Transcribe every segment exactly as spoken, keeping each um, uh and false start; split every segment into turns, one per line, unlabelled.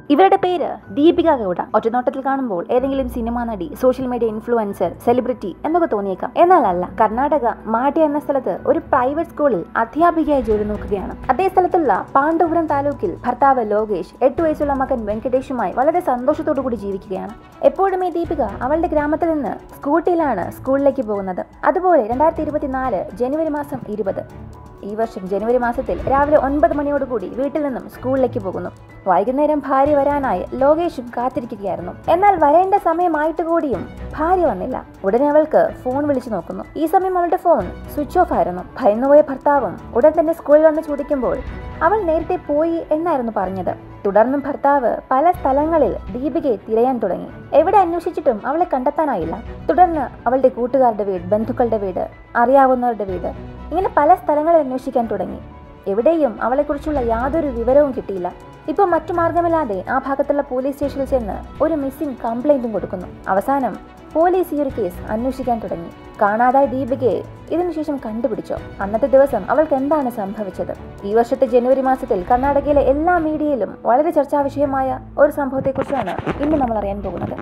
ഇവരുടെ പേര് ദീപിക ഗൗഡ. ഒറ്റനോട്ടത്തിൽ കാണുമ്പോൾ ഏതെങ്കിലും സിനിമാ നടി, സോഷ്യൽ മീഡിയ ഇൻഫ്ലുവൻസർ, സെലിബ്രിറ്റി എന്നൊക്കെ തോന്നിയേക്കാം. എന്നാൽ അല്ല. കർണാടക മാട്ടി എന്ന സ്ഥലത്ത് ഒരു പ്രൈവറ്റ് സ്കൂളിൽ അധ്യാപികയായി ജോലി നോക്കുകയാണ്. അതേ സ്ഥലത്തുള്ള പാണ്ഡവപുരം താലൂക്കിൽ ഭർത്താവ് ലോകേഷ്, എട്ടു വയസ്സുള്ള മകൻ വെങ്കടേഷുമായി വളരെ സന്തോഷത്തോടു കൂടി ജീവിക്കുകയാണ്. എപ്പോഴും ഈ ദീപിക അവളുടെ ഗ്രാമത്തിൽ നിന്ന് സ്കൂട്ടിയിലാണ് സ്കൂളിലേക്ക് പോകുന്നത്. അതുപോലെ രണ്ടായിരത്തി ഇരുപത്തിനാല് ജനുവരി മാസം ഇരുപത് ഈ വർഷം ജനുവരി മാസത്തിൽ രാവിലെ ഒൻപത് മണിയോടുകൂടി വീട്ടിൽ നിന്നും സ്കൂളിലേക്ക് പോകുന്നു. വൈകുന്നേരം ഭാര്യ വരാനായി ലോകേഷും കാത്തിരിക്കുകയായിരുന്നു. എന്നാൽ വരേണ്ട സമയമായിട്ട് കൂടിയും ഭാര്യ വന്നില്ല. ഉടനെ അവൾക്ക് ഫോൺ വിളിച്ചു നോക്കുന്നു. ഈ സമയം അവളുടെ ഫോൺ സ്വിച്ച് ഓഫ് ആയിരുന്നു. ഭയന്നുപോയ ഭർത്താവും ഉടൻ തന്നെ സ്കൂളിൽ വന്ന് ചോദിക്കുമ്പോൾ അവൾ നേരത്തെ പോയി എന്നായിരുന്നു പറഞ്ഞത്. തുടർന്നും ഭർത്താവ് പല സ്ഥലങ്ങളിൽ ദീപികയെ തിരയാൻ തുടങ്ങി. എവിടെ അന്വേഷിച്ചിട്ടും അവളെ കണ്ടെത്താനായില്ല. തുടർന്ന് അവളുടെ കൂട്ടുകാരുടെ വീട്, ബന്ധുക്കളുടെ വീട്, അറിയാവുന്നവരുടെ വീട്, ഇങ്ങനെ പല സ്ഥലങ്ങളിൽ അന്വേഷിക്കാൻ തുടങ്ങി. എവിടെയും അവളെക്കുറിച്ചുള്ള യാതൊരു വിവരവും കിട്ടിയില്ല. ഇപ്പൊ മറ്റു മാർഗമില്ലാതെ ആ ഭാഗത്തുള്ള പോലീസ് സ്റ്റേഷനിൽ ചെന്ന് ഒരു മിസ്സിംഗ് കംപ്ലൈന്റും കൊടുക്കുന്നു. അവസാനം പോലീസ് ഈ ഒരു കേസ് അന്വേഷിക്കാൻ തുടങ്ങി. കാണാതായ ദീപികയെ ഇതിനുശേഷം കണ്ടുപിടിച്ചോ? അന്നത്തെ ദിവസം അവൾക്ക് എന്താണ് സംഭവിച്ചത്? ഈ വർഷത്തെ ജനുവരി മാസത്തിൽ കർണാടകയിലെ എല്ലാ മീഡിയയിലും വളരെ ചർച്ചാ വിഷയമായ ഒരു സംഭവത്തെക്കുറിച്ചാണ് ഇന്ന് നമ്മൾ അറിയാൻ പോകുന്നത്.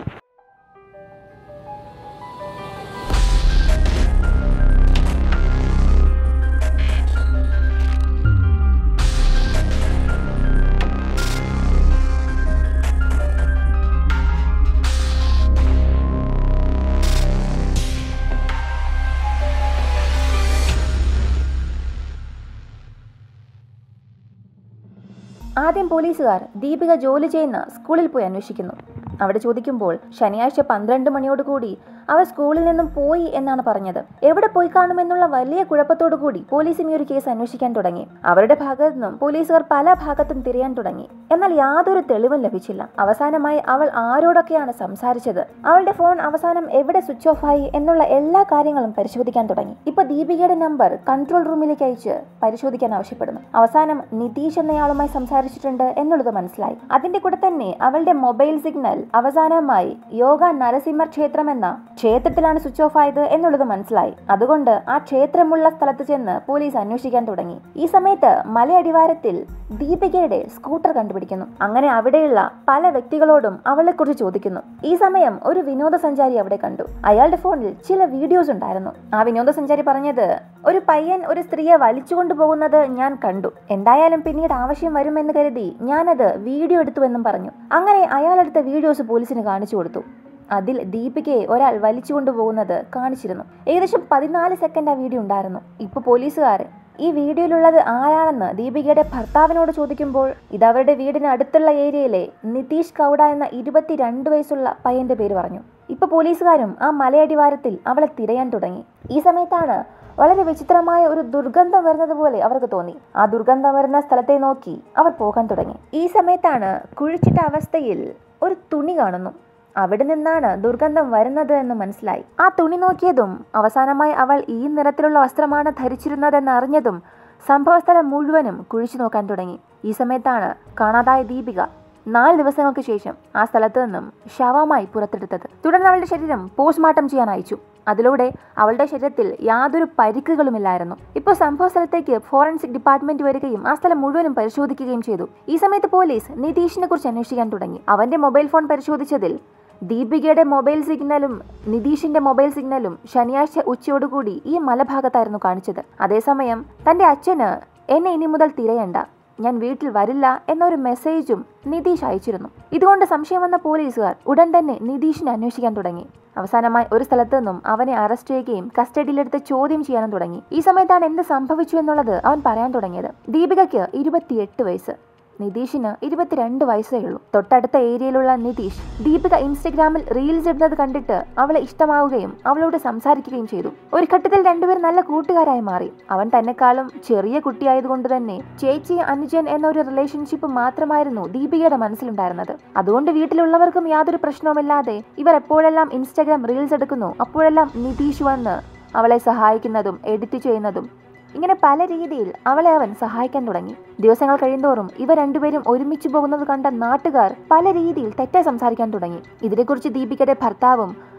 ആദ്യം പോലീസുകാർ ദീപിക ജോലി ചെയ്യുന്ന സ്കൂളിൽ പോയി അന്വേഷിക്കുന്നു. അവിടെ ചോദിക്കുമ്പോൾ ശനിയാഴ്ച പന്ത്രണ്ട് മണിയോടുകൂടി അവർ സ്കൂളിൽ നിന്നും പോയി എന്നാണ് പറഞ്ഞത്. എവിടെ പോയി കാണുമെന്നുള്ള വലിയ കുഴപ്പത്തോടു കൂടി പോലീസും ഈ ഒരു കേസ് അന്വേഷിക്കാൻ തുടങ്ങി. അവരുടെ ഭാഗത്തു നിന്നും പോലീസുകാർ പല ഭാഗത്തും തിരയാൻ തുടങ്ങി. എന്നാൽ യാതൊരു തെളിവും ലഭിച്ചില്ല. അവസാനമായി അവൾ ആരോടൊക്കെയാണ് സംസാരിച്ചത്, അവളുടെ ഫോൺ അവസാനം എവിടെ സ്വിച്ച് ഓഫ് ആയി എന്നുള്ള എല്ലാ കാര്യങ്ങളും പരിശോധിക്കാൻ തുടങ്ങി. ഇപ്പൊ ദീപികയുടെ നമ്പർ കൺട്രോൾ റൂമിലേക്ക് അയച്ച് പരിശോധിക്കാൻ ആവശ്യപ്പെടുന്നു. അവസാനം നിതീഷ് എന്നയാളുമായി സംസാരിച്ചിട്ടുണ്ട് എന്നുള്ളത് മനസ്സിലായി. അതിന്റെ കൂടെ തന്നെ അവളുടെ മൊബൈൽ സിഗ്നൽ അവസാനമായി യോഗ നരസിംഹ ക്ഷേത്രം എന്ന ക്ഷേത്രത്തിലാണ് സ്വിച്ച് ഓഫ് ആയത് എന്നുള്ളത് മനസ്സിലായി. അതുകൊണ്ട് ആ ക്ഷേത്രമുള്ള സ്ഥലത്ത് ചെന്ന് പോലീസ് അന്വേഷിക്കാൻ തുടങ്ങി. ഈ സമയത്ത് മലയടിവാരത്തിൽ ദീപികയുടെ സ്കൂട്ടർ കണ്ടുപിടിക്കുന്നു. അങ്ങനെ അവിടെയുള്ള പല വ്യക്തികളോടും അവളെ കുറിച്ച് ചോദിക്കുന്നു. ഈ സമയം ഒരു വിനോദസഞ്ചാരി അവിടെ കണ്ടു. അയാളുടെ ഫോണിൽ ചില വീഡിയോസ് ഉണ്ടായിരുന്നു. ആ വിനോദസഞ്ചാരി പറഞ്ഞത്, ഒരു പയ്യൻ ഒരു സ്ത്രീയെ വലിച്ചുകൊണ്ടു പോകുന്നത് ഞാൻ കണ്ടു. എന്തായാലും പിന്നീട് ആവശ്യം വരുമെന്ന് കരുതി ഞാനത് വീഡിയോ എടുത്തുവെന്നും പറഞ്ഞു. അങ്ങനെ അയാളെടുത്ത വീഡിയോസ് പോലീസിന് കാണിച്ചു കൊടുത്തു. അതിൽ ദീപികയെ ഒരാൾ വലിച്ചു കൊണ്ടുപോകുന്നത് കാണിച്ചിരുന്നു. ഏകദേശം പതിനാല് സെക്കൻഡ് ആ വീഡിയോ ഉണ്ടായിരുന്നു. ഇപ്പൊ പോലീസുകാർ ഈ വീഡിയോയിലുള്ളത് ആരാണെന്ന് ദീപികയുടെ ഭർത്താവിനോട് ചോദിക്കുമ്പോൾ ഇത് അവരുടെ വീടിന് അടുത്തുള്ള ഏരിയയിലെ നിതീഷ് ഗൗഡ എന്ന ഇരുപത്തിരണ്ട് വയസ്സുള്ള പയ്യന്റെ പേര് പറഞ്ഞു. ഇപ്പൊ പോലീസുകാരും ആ മലയടിവാരത്തിൽ അവളെ തിരയാൻ തുടങ്ങി. ഈ സമയത്താണ് വളരെ വിചിത്രമായ ഒരു ദുർഗന്ധം വരുന്നത് പോലെ അവർക്ക് തോന്നി. ആ ദുർഗന്ധം വരുന്ന സ്ഥലത്തെ നോക്കി അവർ പോകാൻ തുടങ്ങി. ഈ സമയത്താണ് കുഴിച്ചിട്ട അവസ്ഥയിൽ ഒരു തുണി കാണുന്നു. അവിടെ നിന്നാണ് ദുർഗന്ധം വരുന്നത് എന്ന് മനസ്സിലായി. ആ തുണി നോക്കിയതും അവസാനമായി അവൾ ഈ നിറത്തിലുള്ള വസ്ത്രമാണ് ധരിച്ചിരുന്നതെന്ന് അറിഞ്ഞതും സംഭവസ്ഥലം മുഴുവനും കുഴിച്ചു നോക്കാൻ തുടങ്ങി. ഈ സമയത്താണ് കാണാതായ ദീപിക നാല് ദിവസങ്ങൾക്ക് ശേഷം ആ സ്ഥലത്ത് നിന്നും ശവമായി പുറത്തെടുത്തത്. തുടർന്ന് അവളുടെ ശരീരം പോസ്റ്റ്മോർട്ടം ചെയ്യാൻ അയച്ചു. അതിലൂടെ അവളുടെ ശരീരത്തിൽ യാതൊരു പരിക്കുകളുമില്ലായിരുന്നു. ഇപ്പോൾ സംഭവ സ്ഥലത്തേക്ക് ഫോറൻസിക് ഡിപ്പാർട്ട്മെന്റ് വരികയും ആ സ്ഥലം മുഴുവനും പരിശോധിക്കുകയും ചെയ്തു. ഈ സമയത്ത് പോലീസ് നിതീഷിനെ കുറിച്ച് അന്വേഷിക്കാൻ തുടങ്ങി. അവന്റെ മൊബൈൽ ഫോൺ പരിശോധിച്ചതിൽ ദീപികയുടെ മൊബൈൽ സിഗ്നലും നിതീഷിന്റെ മൊബൈൽ സിഗ്നലും ശനിയാഴ്ച ഉച്ചയോടുകൂടി ഈ മലഭാഗത്തായിരുന്നു കാണിച്ചത്. അതേസമയം തന്റെ അച്ഛന് എന്നെ ഇനി മുതൽ തിരയണ്ട, ഞാൻ വീട്ടിൽ വരില്ല എന്നൊരു മെസ്സേജും നിതീഷ് അയച്ചിരുന്നു. ഇതുകൊണ്ട് സംശയം വന്ന പോലീസുകാർ ഉടൻ തന്നെ നിതീഷിനെ അന്വേഷിക്കാൻ തുടങ്ങി. അവസാനമായി ഒരു സ്ഥലത്ത് നിന്നും അവനെ അറസ്റ്റ് ചെയ്യുകയും കസ്റ്റഡിയിലെടുത്ത് ചോദ്യം ചെയ്യാനും തുടങ്ങി. ഈ സമയത്താണ് എന്ത് സംഭവിച്ചു എന്നുള്ളത് അവൻ പറയാൻ തുടങ്ങിയത്. ദീപികയ്ക്ക് ഇരുപത്തിയെട്ട് വയസ്സ്, നിതീഷിന് ഇരുപത്തിരണ്ട് വയസ്സേ ഉള്ളൂ. തൊട്ടടുത്ത ഏരിയയിലുള്ള നിതീഷ് ദീപിക ഇൻസ്റ്റഗ്രാമിൽ റീൽസ് ഇടുന്നത് കണ്ടിട്ട് അവളെ ഇഷ്ടമാവുകയും അവളോട് സംസാരിക്കുകയും ചെയ്തു. ഒരു ഘട്ടത്തിൽ രണ്ടുപേർ നല്ല കൂട്ടുകാരായി മാറി. അവൻ തന്നെക്കാളും ചെറിയ കുട്ടിയായതുകൊണ്ട് തന്നെ ചേച്ചി അനുജൻ എന്നൊരു റിലേഷൻഷിപ്പ് മാത്രമായിരുന്നു ദീപികയുടെ മനസ്സിലുണ്ടായിരുന്നത്. അതുകൊണ്ട് വീട്ടിലുള്ളവർക്കും യാതൊരു പ്രശ്നവുമില്ലാതെ ഇവർ എപ്പോഴെല്ലാം ഇൻസ്റ്റഗ്രാം റീൽസ് എടുക്കുന്നു അപ്പോഴെല്ലാം നിതീഷ് വന്ന് അവളെ സഹായിക്കുന്നതും എഡിറ്റ് ചെയ്യുന്നതും ഇങ്ങനെ പല രീതിയിൽ അവളെ അവൻ സഹായിക്കാൻ തുടങ്ങി. ദിവസങ്ങൾ കഴിയുന്തോറും ഇവ രണ്ടുപേരും ഒരുമിച്ച് പോകുന്നത് കണ്ട നാട്ടുകാർ പല രീതിയിൽ തെറ്റായി സംസാരിക്കാൻ തുടങ്ങി. ഇതിനെക്കുറിച്ച് ദീപികയുടെ ഭർത്താവും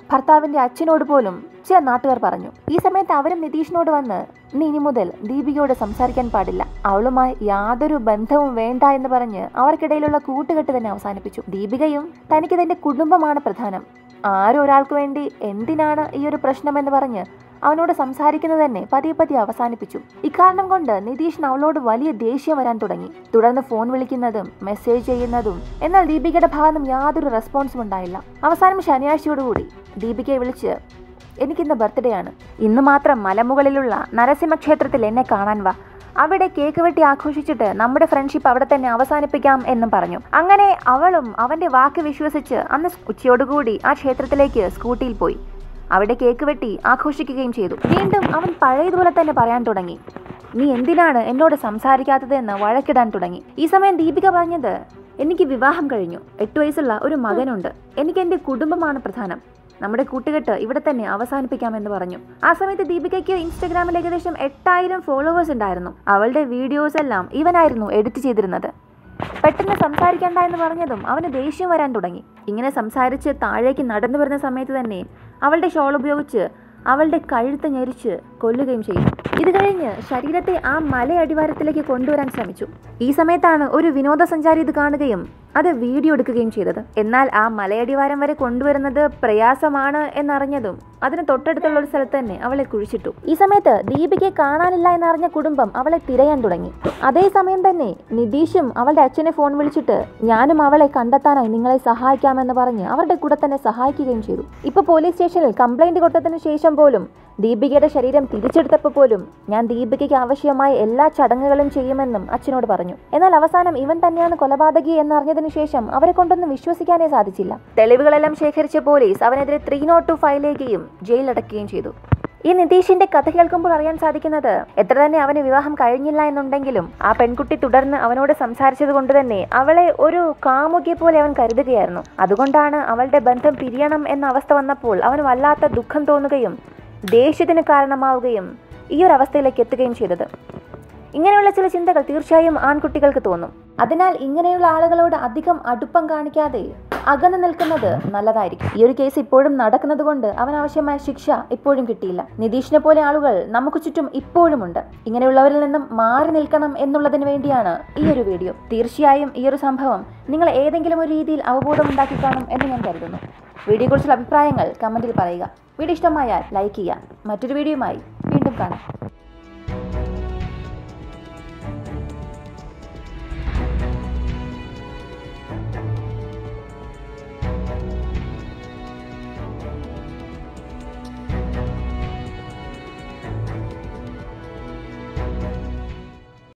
ഭർത്താവിന്റെ അച്ഛനോട് പോലും ചില നാട്ടുകാർ പറഞ്ഞു. ഈ സമയത്ത് അവരും നിതീഷിനോട് വന്ന് നീ ഇനി മുതൽ ദീപികയോട് സംസാരിക്കാൻ പാടില്ല, അവളുമായി യാതൊരു ബന്ധവും വേണ്ട എന്ന് പറഞ്ഞ് അവർക്കിടയിലുള്ള കൂട്ടുകെട്ട് തന്നെ അവസാനിപ്പിച്ചു. ദീപികയും തനിക്ക് തന്റെ കുടുംബമാണ് പ്രധാനം, ആരും ഒരാൾക്ക് വേണ്ടി എന്തിനാണ് ഈ ഒരു പ്രശ്നമെന്ന് പറഞ്ഞ് അവനോട് സംസാരിക്കുന്നത് തന്നെ പതിയെ പതിയെ അവസാനിപ്പിച്ചു. ഇക്കാരണം കൊണ്ട് നിതീഷിന് അവളോട് വലിയ ദേഷ്യം വരാൻ തുടങ്ങി. തുടർന്ന് ഫോൺ വിളിക്കുന്നതും മെസ്സേജ് ചെയ്യുന്നതും. എന്നാൽ ദീപികയുടെ ഭാഗത്തും യാതൊരു റെസ്പോൺസും ഉണ്ടായില്ല. അവസാനം ശനിയാഴ്ചയോടുകൂടി ദീപികയെ വിളിച്ച് എനിക്കിന്ന് ബർത്ത്ഡേ ആണ്, ഇന്ന് മാത്രം മലമുകളിലുള്ള നരസിംഹ ക്ഷേത്രത്തിൽ എന്നെ കാണാൻ വാ, അവിടെ കേക്ക് വെട്ടി ആഘോഷിച്ചിട്ട് നമ്മുടെ ഫ്രണ്ട്ഷിപ്പ് അവിടെ തന്നെ അവസാനിപ്പിക്കാം എന്നും പറഞ്ഞു. അങ്ങനെ അവളും അവന്റെ വാക്ക് വിശ്വസിച്ച് അന്ന് ഉച്ചയോടുകൂടി ആ ക്ഷേത്രത്തിലേക്ക് സ്കൂട്ടിയിൽ പോയി. അവിടെ കേക്ക് വെട്ടി ആഘോഷിക്കുകയും ചെയ്തു. വീണ്ടും അവൻ പഴയതുപോലെ തന്നെ പറയാൻ തുടങ്ങി, നീ എന്തിനാണ് എന്നോട് സംസാരിക്കാത്തത് എന്ന് വഴക്കിടാൻ തുടങ്ങി. ഈ സമയം ദീപിക പറഞ്ഞത് എനിക്ക് വിവാഹം കഴിഞ്ഞു, എട്ടു വയസ്സുള്ള ഒരു മകനുണ്ട്, എനിക്ക് എൻ്റെ കുടുംബമാണ് പ്രധാനം, നമ്മുടെ കൂട്ടുകെട്ട് ഇവിടെ തന്നെ അവസാനിപ്പിക്കാമെന്ന് പറഞ്ഞു. ആ സമയത്ത് ദീപികയ്ക്ക് ഇൻസ്റ്റഗ്രാമിൽ ഏകദേശം എട്ടായിരം ഫോളോവേഴ്സ് ഉണ്ടായിരുന്നു. അവളുടെ വീഡിയോസ് എല്ലാം ഇവനായിരുന്നു എഡിറ്റ് ചെയ്തിരുന്നത്. പെട്ടെന്ന് സംസാരിക്കണ്ട എന്ന് പറഞ്ഞതും അവന് ദേഷ്യം വരാൻ തുടങ്ങി. ഇങ്ങനെ സംസാരിച്ച് താഴേക്ക് നടന്നു വരുന്ന സമയത്ത് തന്നെ അവളുടെ ഷോൾ ഉപയോഗിച്ച് അവളുടെ കഴുത്ത് ഞെരിച്ച് കൊല്ലുകയും ചെയ്തു. ഇത് കഴിഞ്ഞ് ശരീരത്തെ ആ മലയടിവാരത്തിലേക്ക് കൊണ്ടുവരാൻ ശ്രമിച്ചു. ഈ സമയത്താണ് ഒരു വിനോദസഞ്ചാരി ഇത് കാണുകയും അത് വീഡിയോ എടുക്കുകയും ചെയ്തത്. എന്നാൽ ആ മലയടിവാരം വരെ കൊണ്ടുവരുന്നത് പ്രയാസമാണ് എന്നറിഞ്ഞതും അതിന് തൊട്ടടുത്തുള്ള ഒരു സ്ഥലത്ത് തന്നെ അവളെ കുഴിച്ചിട്ടു. ഈ സമയത്ത് ദീപികയെ കാണാനില്ല എന്നറിഞ്ഞ കുടുംബം അവളെ തിരയാൻ തുടങ്ങി. അതേസമയം തന്നെ നിതീഷും അവളുടെ അച്ഛനെ ഫോൺ വിളിച്ചിട്ട് ഞാനും അവളെ കണ്ടെത്താനായി നിങ്ങളെ സഹായിക്കാമെന്ന് പറഞ്ഞ് അവരുടെ കൂടെ തന്നെ സഹായിക്കുകയും ചെയ്തു. ഇപ്പൊ പോലീസ് സ്റ്റേഷനിൽ കംപ്ലൈന്റ് കൊടുത്തതിന് ശേഷം പോലും ദീപികയുടെ ശരീരം തിരിച്ചെടുത്തപ്പോൾ പോലും ഞാൻ ദീപികയ്ക്ക് ആവശ്യമായ എല്ലാ ചടങ്ങുകളും ചെയ്യുമെന്നും അച്ഛനോട് പറഞ്ഞു. എന്നാൽ അവസാനം ഇവൻ തന്നെയാണ് കൊലപാതകി എന്നറിഞ്ഞതിനു ശേഷം അവരെ കൊണ്ടൊന്നും വിശ്വസിക്കാനേ സാധിച്ചില്ല. തെളിവുകളെല്ലാം ശേഖരിച്ച പോലീസ് അവനെതിരെ ത്രീ നോട്ട് ടു ഫയലേക്കുകയും ജയിലടക്കുകയും ചെയ്തു. ഈ നിതീഷിന്റെ കഥ കേൾക്കുമ്പോൾ അറിയാൻ സാധിക്കുന്നത് എത്ര തന്നെ അവന് വിവാഹം കഴിഞ്ഞില്ല എന്നുണ്ടെങ്കിലും ആ പെൺകുട്ടി തുടർന്ന് അവനോട് സംസാരിച്ചത് കൊണ്ട് തന്നെ അവളെ ഒരു കാമുകിയെ പോലെ അവൻ കരുതുകയായിരുന്നു. അതുകൊണ്ടാണ് അവളുടെ ബന്ധം പിരിയണം എന്ന അവസ്ഥ വന്നപ്പോൾ അവന് വല്ലാത്ത ദുഃഖം തോന്നുകയും ദേഷ്യത്തിന് കാരണമാവുകയും ഈ ഒരു അവസ്ഥയിലേക്ക് എത്തുകയും ചെയ്തത്. ഇങ്ങനെയുള്ള ചില ചിന്തകൾ തീർച്ചയായും ആൺകുട്ടികൾക്ക് തോന്നും. അതിനാൽ ഇങ്ങനെയുള്ള ആളുകളോട് അധികം അടുപ്പം കാണിക്കാതെ അകന്നു നിൽക്കുന്നത് നല്ലതായിരിക്കും. ഈ ഒരു കേസ് ഇപ്പോഴും നടക്കുന്നത് കൊണ്ട് അവനാവശ്യമായ ശിക്ഷ ഇപ്പോഴും കിട്ടിയില്ല. നിതീഷിനെ പോലെ ആളുകൾ നമുക്ക് ചുറ്റും ഇപ്പോഴുമുണ്ട്. ഇങ്ങനെയുള്ളവരിൽ നിന്നും മാറി നിൽക്കണം എന്നുള്ളതിന് വേണ്ടിയാണ് ഈ ഒരു വീഡിയോ. തീർച്ചയായും ഈ ഒരു സംഭവം നിങ്ങൾ ഏതെങ്കിലും ഒരു രീതിയിൽ അവബോധം ഉണ്ടാക്കി കാണും എന്ന് ഞാൻ കരുതുന്നു. വീഡിയോയെക്കുറിച്ചുള്ള അഭിപ്രായങ്ങൾ കമന്റിൽ പറയുക. വീഡിയോ ഇഷ്ടമായാൽ ലൈക്ക് ചെയ്യുക. മറ്റൊരു വീഡിയോയുമായി വീണ്ടും കാണാം.